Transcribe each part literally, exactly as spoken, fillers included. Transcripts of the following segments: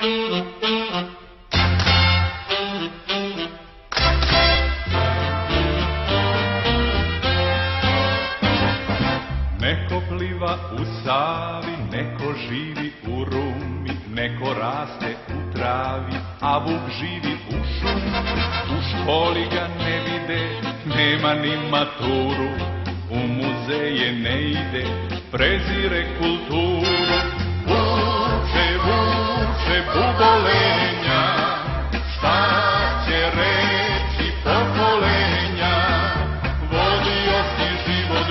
Neko pliva u Savi, neko živi u Rumi, neko raste u travi, a vuk živi u šumi. U školi ga ne vide, nema ni maturu, u muzeje ne ide, prezire kulturu. Vuče, vuče bubolenja, šta će reći pokolenja, vodio si život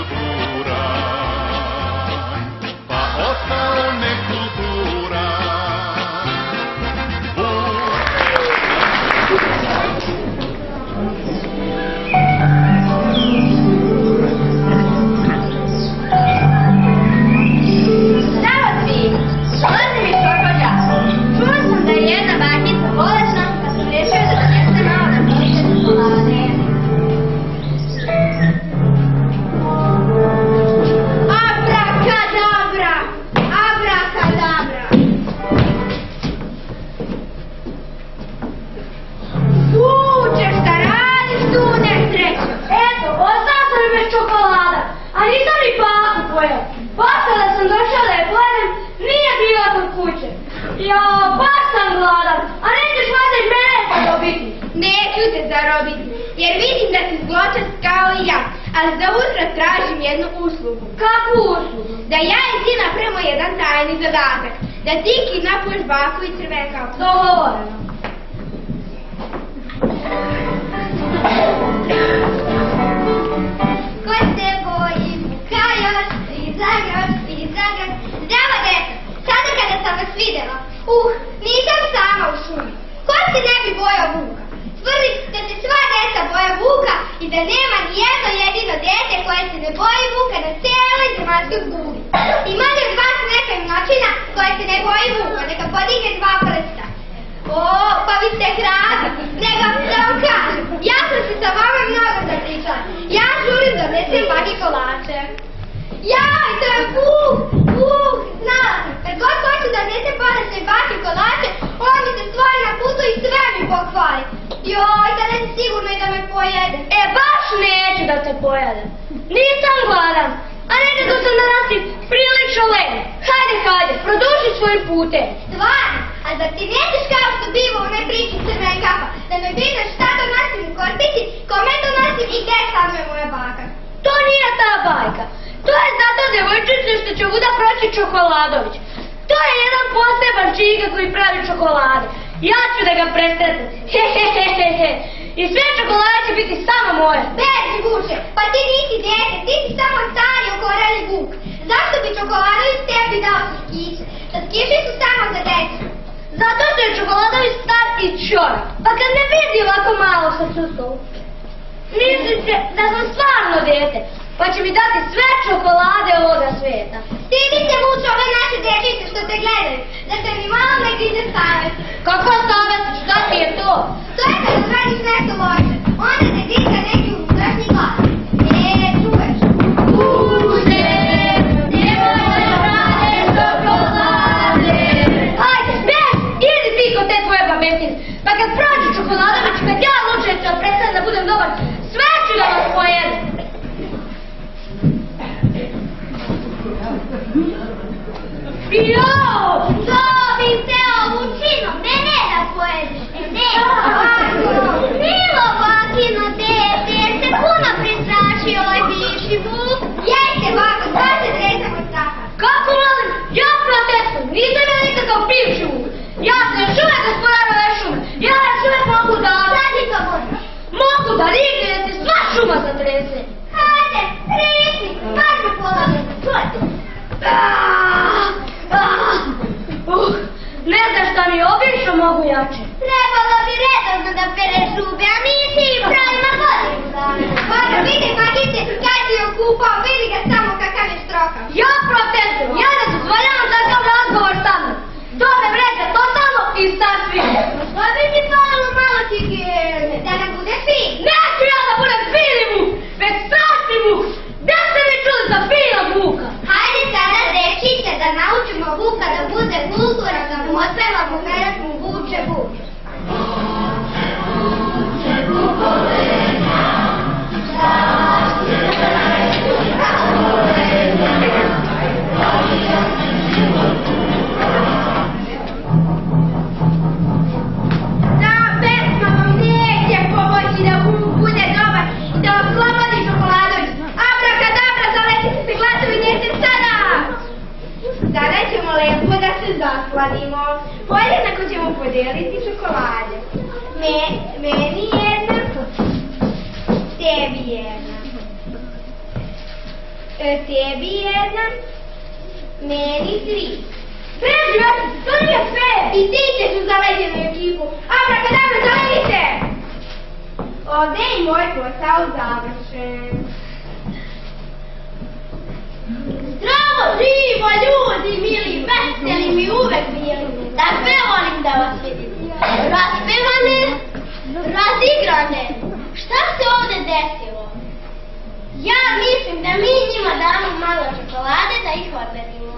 buran, pa ostao nekulturan. Postala sam došla da je pojedem, nije bio kod kuće. Jao, baš sam gladan, a nećeš valjda i mene zarobiti. Neću te zarobiti, jer vidim da si zločest kao i ja, ali za utro tražim jednu uslugu. Kakvu uslugu? Da ja i ti napravimo jedan tajni zadatak, da ti kidnapuješ baku i Crvenkapu. Dogovoreno. Ko se boji buka još, izagraš, izagraš. Zdravo deca, sada kada sam vas vidjela, uh, nisam sama u šumi. Ko se ne bi bojao vuka? Tvrdi da se sva deca boja vuka i da nema ni jedno jedino dete koje se ne boji vuka na cijeloj zemaljskoj kugli. Ima li od vas neka mlačina koja se ne boji vuka? Neka podigne dva prsta. O, pa vi ste hrabri. Nego da vam kažem, ja sam se sa vama mnogo zapričala. Ja žurim da nesem baki kolače. Jaj, to je Vuk, Vuk, znala sam. Kad god hoću da nesem ponesem baki kolače, on mi se stvori na putu i sve mi pokvari. Joj, da ne si sigurno i da me pojede. E, baš neću da te pojedem. Nisam gladan, a nekako sam danas i prilično len. Hajde, hajde, produži svoj pute. Stvarno, a zar ti nećeš kao što biva u onoj priči Crvenkapa, da me pitaš šta to nosim u korpici, kome to nosim i gdje stanuje moja baka? To nije ta bajka. To je zato djevojčice što će vuda proći Čokoladović. To je jedan poseban čiga koji pravi čokolade. Ja ću da ga presretnem. Hehehehe. I sve čokolade će biti samo moje. Beži, Vuče, pa ti nisi dete, ti si samo stari okoreli Vuk. Zašto bi Čokoladović tebi dao slatkiše? Slatkiši su samo za decu. Zato što je Čokoladović star i čorak. Pa kad ne vidi ovako malo sa sustavu, mislite da sam stvarno dete, pa će mi dati sve čokolade ovoga svijeta. Stidi se, Vuče, ove naše dječice što te gledaju, da se mi malo ne grize savest. Kakva savest? Šta ti je to? To je kad uradiš nešto loše, onda te grize neki unutrašnji glas. E, čuješ? Vuče, nemoj da radiš čokolade. Hajde, beš, idi ti kod te tvoje babetine. Pa kad prođe Čokoladović, kad ja lučem ću prestanem da budem dobar, sve ću da vas pojedem. Jao, to bi teo Vučino, mene da pojedeš. Ne, milo bakino dete, se puno prestrašio ovaj bivši Vuk. Jeste, bako, sad se tresam od straha. Kako molim? Ja protestujem, nisam ja nikakav bivši Vuk. Ja sam još uvijek gospodar ove šume. Ja još uvijek mogu da... Sad ti to možeš. Mogu da rikne da se sva šuma zatrese. Hajde, rikni, baš me polagaj, čujte. Uh, ne znaš šta mi obično mogu jače. Trebalo bi redovno da pereš zube, a nisi i pravima godinu dana. Baka, vidi bakice, kad si joj kupao, vidi ga samo kakav je štrokav. Ja protestujem, ja ne dozvoljavam takav razgovor sa mnom. To me vređa totalno i sasvim. Što bi ti falilo malo higijene, da ne bude fin? Neću ja da budem fini Vuk, već sasvim Vuk. Gdje ste mi čuli za fina Vuka? Hajde sada, dečice, da naučimo Vuka da bude kulturan, da mu otpevamo pesmu vuče, vuče. Sada ćemo lepo da se zasladimo. Podjednako ćemo podijeliti čokolade. Me, meni jedna, tebi jedna. E, tebi jedna, meni tri. Preži, to nije sve! I ti ćeš u zaleđenu ekipu. Abrakadabra, zaledite! Ovdje je i moj posao završen. Zdravo živo, ljudi mili, veseli mi uvek bili. Da sve volim da vas vidim. Raspevane, razigrane. Šta se ovdje desilo? Ja mislim da mi njima damo malo čokolade da ih odvedimo.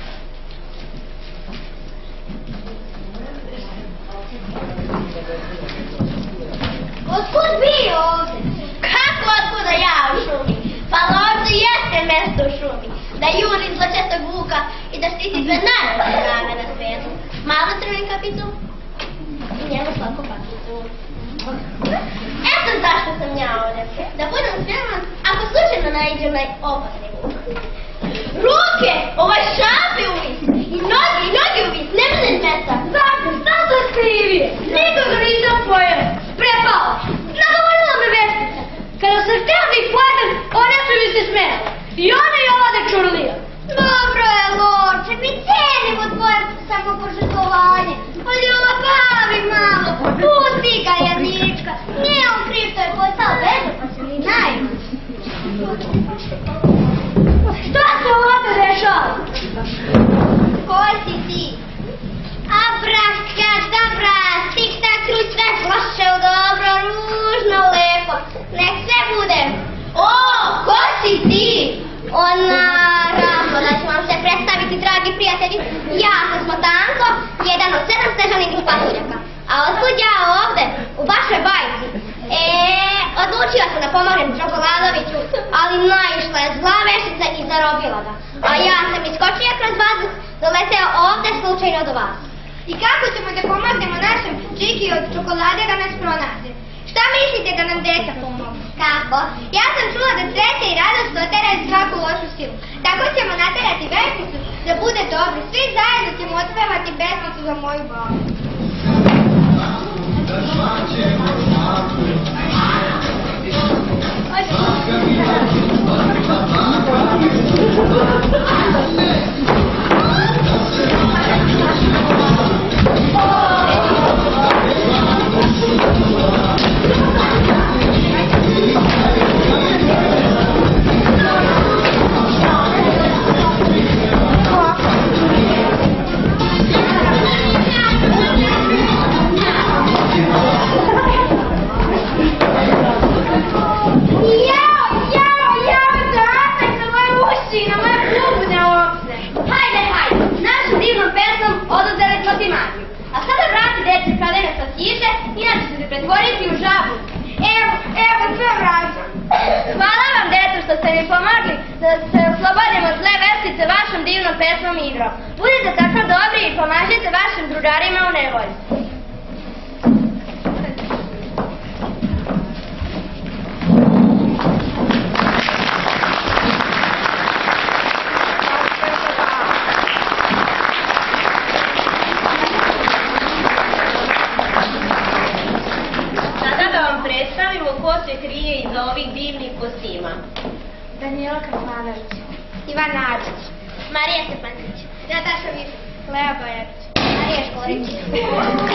Otkud vi ovdje? Kako otkuda ja u šumi? Pa ovdje jeste mesto u šumi. Da juri zločestog vuka i da štiti sve najbolje rane na svijetu. Malo crveni kapicu i njemu slatku pakicu. Eto zašto sam ja ovdje. Da budem spreman ako slučajno naiđem na opasni vuk. Ruke! Ovaj šapi uvis! I noge, i noge uvis! Ne budem mesa! Zašto? Šta to skrivi? Nikoga nisam pojela. Prepala. Zadovoljila me vestica. Kada sam htjela da ih platam, one su mi se smijela. I ona je ovdje čurlija. Dobro je, Lorče, mi cijenimo tvoje samopožrtvovanje. Ali olabavi malo, pusti ga, Jadnička. Nije on kriv što je postao beža, pa se mi najma. Šta se ovdje dešava? Ko si ti? Abrakadabra, tik-tak, truć-tak, loše, dobro, ružno, lepo. Nek sve bude. O, ko si ti? O, naravno da ću vam se predstaviti, dragi prijatelji. Ja sam Smotanko, jedan od sedam snežanih patuljaka. A otkud ja ovdje, u vašoj bajci? Eee, odlučila sam da pomognem Čokoladoviću, ali naišla je zla vešica i zarobila ga. A ja sam iskočio kroz vazduh, doleteo ovdje slučajno do vas. I kako ćemo da pomognemo našem Čiki od čokolade da nas pronađe? Šta mislite da nam deca pomogu? Kako? Ja sam čula da sreća i radost oteraju svaku lošu silu. Tako ćemo naterati vesnicu da bude dobro. Svi zajedno ćemo otpevati pesmicu za moju babu. A sada vrati deci kadene sa stiže, inače će se pretvoriti u žabu. Evo, evo, sve vraćam. Hvala vam, deco, što ste mi pomogli da se oslobodimo od zle vestice vašom divnom pesmom i igrom. Budite tako dobri i pomažite vašim drugarima u nevolji. Predstavimo ko se krije iza ovih divnih kostima. Danijela Krmanović, Ivan Nadić, Marija Stepančić, Nataša Višak, Lea Bajetić, Marija Škorić.